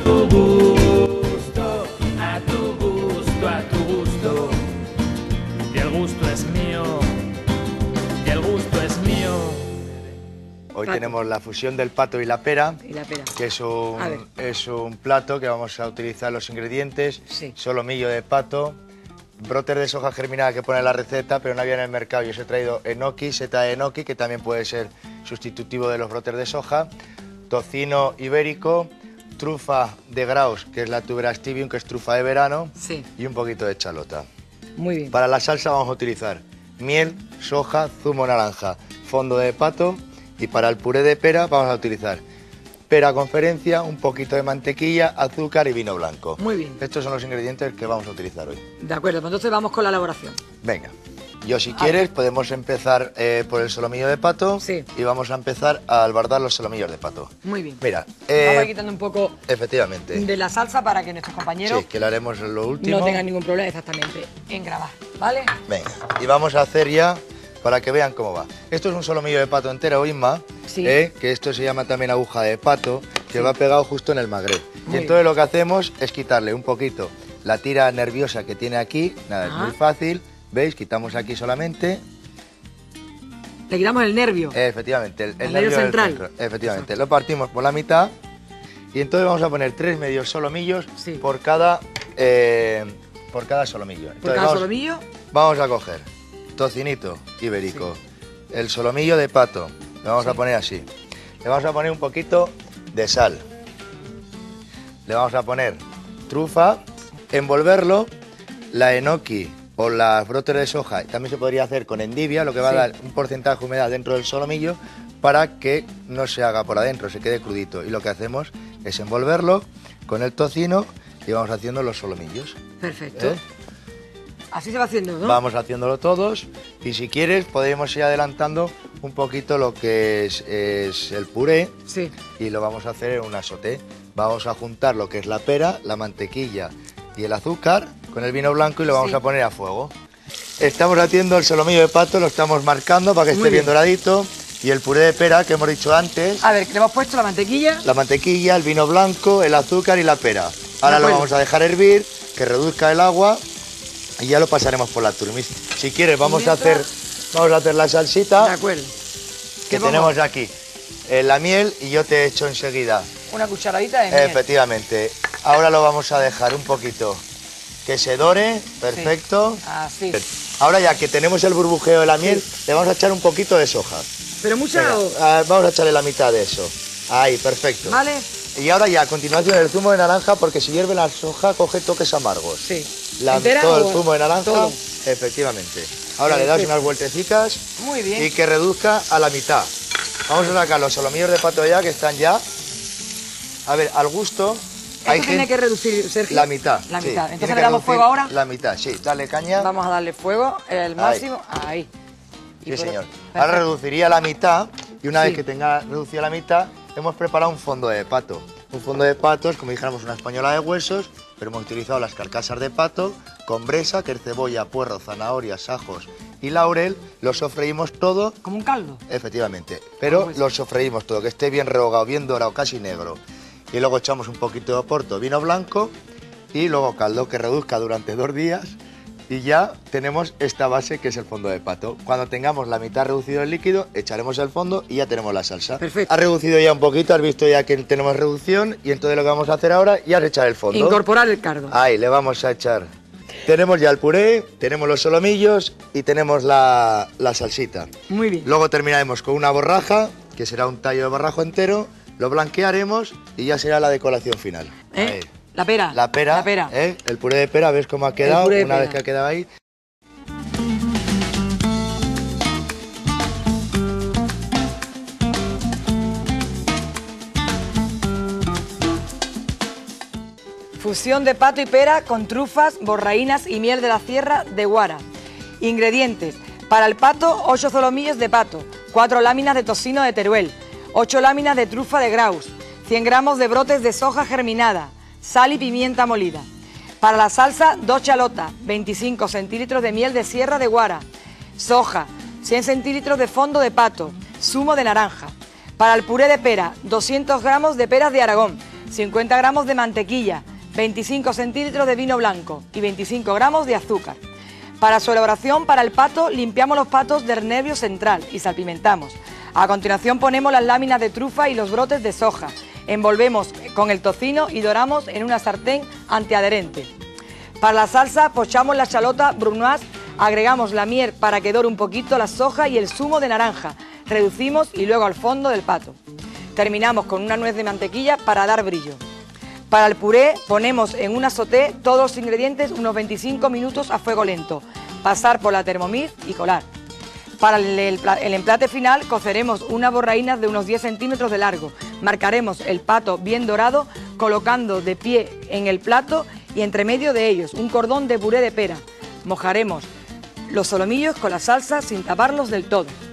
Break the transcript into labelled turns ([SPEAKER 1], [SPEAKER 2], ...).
[SPEAKER 1] tu gusto, a tu gusto, a tu gusto. Y el gusto es mío, y el gusto es mío.
[SPEAKER 2] Hoy tenemos la fusión del pato y la pera, que es un plato que vamos a utilizar los ingredientes, solomillo de pato, brotes de soja germinada que pone en la receta, pero no había en el mercado. Yo os he traído enoki, seta de enoki, que también puede ser sustitutivo de los brotes de soja, tocino ibérico, trufa de Graus, que es la Tubera stibium, que es trufa de verano, y un poquito de chalota.
[SPEAKER 3] Muy bien.
[SPEAKER 2] Para la salsa vamos a utilizar miel, soja, zumo naranja, fondo de pato, y para el puré de pera vamos a utilizar pera conferencia, un poquito de mantequilla, azúcar y vino blanco.
[SPEAKER 3] Muy bien.
[SPEAKER 2] Estos son los ingredientes que vamos a utilizar hoy.
[SPEAKER 3] De acuerdo, pues entonces vamos con la elaboración.
[SPEAKER 2] Venga, yo si quieres podemos empezar por el solomillo de pato y vamos a empezar a albardar los solomillos de pato.
[SPEAKER 3] Muy bien.
[SPEAKER 2] Mira,
[SPEAKER 3] vamos a ir quitando un poco
[SPEAKER 2] efectivamente
[SPEAKER 3] de la salsa para que nuestros compañeros
[SPEAKER 2] que lo haremos en lo último.
[SPEAKER 3] no tengan ningún problema exactamente en grabar, ¿vale?
[SPEAKER 2] Venga, y vamos a hacer ya para que vean cómo va. Esto es un solomillo de pato entero, Inma, que esto se llama también aguja de pato, que va pegado justo en el magret. Y entonces lo que hacemos es quitarle un poquito la tira nerviosa que tiene aquí. Nada, es muy fácil. ¿Veis? Quitamos aquí solamente.
[SPEAKER 3] Le quitamos el nervio.
[SPEAKER 2] Efectivamente, el
[SPEAKER 3] nervio central.
[SPEAKER 2] Centro. Efectivamente, lo partimos por la mitad y entonces vamos a poner 3 medios solomillos por cada solomillo. Entonces,
[SPEAKER 3] ¿Por cada solomillo?
[SPEAKER 2] Vamos a coger tocinito ibérico, el solomillo de pato, le vamos a poner así. Le vamos a poner un poquito de sal. Le vamos a poner trufa, envolverlo, la enoki o las brotes de soja, también se podría hacer con endivia, lo que va a dar un porcentaje de humedad dentro del solomillo para que no se haga por adentro, se quede crudito. Y lo que hacemos es envolverlo con el tocino y vamos haciendo los solomillos.
[SPEAKER 3] Perfecto. Así se va haciendo, ¿no?
[SPEAKER 2] Vamos haciéndolo todos y si quieres podemos ir adelantando un poquito lo que es el puré y lo vamos a hacer en una sauté. Vamos a juntar lo que es la pera, la mantequilla y el azúcar con el vino blanco y lo vamos a poner a fuego. Estamos haciendo el solomillo de pato, lo estamos marcando para que esté bien doradito, y el puré de pera que hemos dicho antes.
[SPEAKER 3] A ver, le hemos puesto la mantequilla.
[SPEAKER 2] La mantequilla, el vino blanco, el azúcar y la pera. Ahora lo vamos a dejar hervir, que reduzca el agua y ya lo pasaremos por la turmis. Si quieres vamos a hacer la salsita.
[SPEAKER 3] De acuerdo.
[SPEAKER 2] Que tenemos aquí la miel y yo te echo enseguida
[SPEAKER 3] una cucharadita de miel.
[SPEAKER 2] Efectivamente. Ahora lo vamos a dejar un poquito que se dore, perfecto.
[SPEAKER 3] Así.
[SPEAKER 2] Ahora ya que tenemos el burbujeo de la miel, le vamos a echar un poquito de soja.
[SPEAKER 3] ¿Pero mucha o...?
[SPEAKER 2] Vamos a echarle la mitad de eso. Ahí, perfecto.
[SPEAKER 3] Vale.
[SPEAKER 2] Y ahora ya, a continuación, el zumo de naranja, porque si hierve la soja, coge toques amargos.
[SPEAKER 3] Sí.
[SPEAKER 2] Todo el zumo de naranja, efectivamente. Ahora le das unas vueltecitas.
[SPEAKER 3] Muy bien.
[SPEAKER 2] Y que reduzca a la mitad. Vamos a sacar los solomillos de pato ya, que están ya. A ver, al gusto.
[SPEAKER 3] Esto tiene que reducir, Sergio.
[SPEAKER 2] La mitad.
[SPEAKER 3] La mitad. Entonces le damos fuego ahora.
[SPEAKER 2] La mitad, sí. Dale caña.
[SPEAKER 3] Vamos a darle fuego, el máximo. Ahí.
[SPEAKER 2] Sí, señor. Ahora reduciría la mitad. Y una vez que tenga reducida la mitad, hemos preparado un fondo de pato. Un fondo de pato es como dijéramos una española de huesos, pero hemos utilizado las carcasas de pato con bresa, que es cebolla, puerro, zanahorias, ajos y laurel. Lo sofreímos todo.
[SPEAKER 3] ¿Como un caldo?
[SPEAKER 2] Efectivamente, pero lo sofreímos todo, que esté bien rehogado, bien dorado, casi negro. Y luego echamos un poquito de oporto, vino blanco y luego caldo que reduzca durante 2 días. Y ya tenemos esta base que es el fondo de pato. Cuando tengamos la mitad reducido el líquido, echaremos el fondo y ya tenemos la salsa.
[SPEAKER 3] Perfecto.
[SPEAKER 2] Ha reducido ya un poquito, has visto ya que tenemos reducción y entonces lo que vamos a hacer ahora ya es echar el fondo.
[SPEAKER 3] Incorporar el cardo.
[SPEAKER 2] Ahí, le vamos a echar. Tenemos ya el puré, tenemos los solomillos y tenemos la salsita.
[SPEAKER 3] Muy bien.
[SPEAKER 2] Luego terminaremos con una borraja, que será un tallo de borrajo entero, lo blanquearemos y ya será la decoración final. Ahí.
[SPEAKER 3] La pera.
[SPEAKER 2] La pera. El puré de pera, ¿ves cómo ha quedado? Una vez que ha quedado ahí.
[SPEAKER 3] Fusión de pato y pera con trufas, borraínas y miel de la sierra de Guara. Ingredientes. Para el pato, 8 solomillos de pato, 4 láminas de tocino de Teruel, 8 láminas de trufa de Graus, 100 gramos de brotes de soja germinada, sal y pimienta molida. Para la salsa, 2 chalotas, 25 centímetros de miel de sierra de Guara, soja, 100 centímetros de fondo de pato, zumo de naranja. Para el puré de pera, 200 gramos de peras de Aragón, 50 gramos de mantequilla, 25 centilitros de vino blanco y 25 gramos de azúcar. Para su elaboración, para el pato, limpiamos los patos del nervio central y salpimentamos. A continuación ponemos las láminas de trufa y los brotes de soja. Envolvemos con el tocino y doramos en una sartén antiadherente. Para la salsa pochamos la chalota brunoise, agregamos la miel para que dore un poquito la soja y el zumo de naranja. Reducimos y luego al fondo del pato. Terminamos con una nuez de mantequilla para dar brillo. Para el puré ponemos en una sauté todos los ingredientes unos 25 minutos a fuego lento. Pasar por la Thermomix y colar. Para el emplate final coceremos unas borraínas de unos 10 centímetros de largo. Marcaremos el pato bien dorado colocando de pie en el plato y entre medio de ellos un cordón de puré de pera. Mojaremos los solomillos con la salsa sin taparlos del todo.